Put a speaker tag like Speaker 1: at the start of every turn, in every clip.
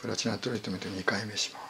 Speaker 1: プラチナトリートメント2回目します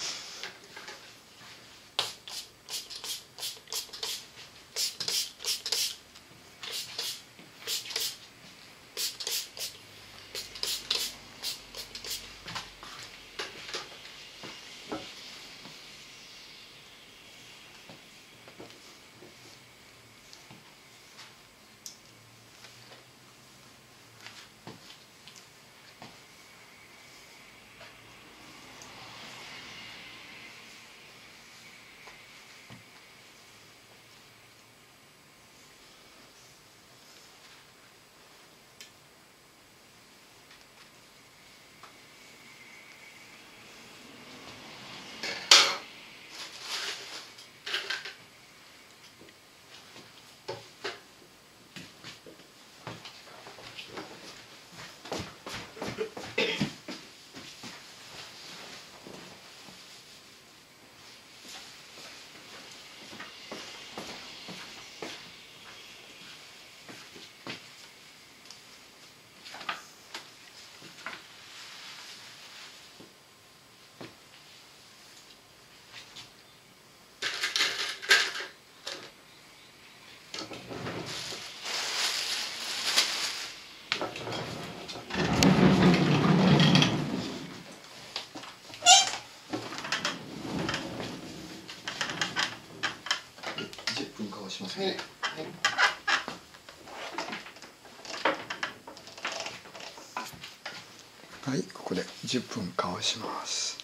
Speaker 1: 。10分かわしますね。はい、ここで10分かわします。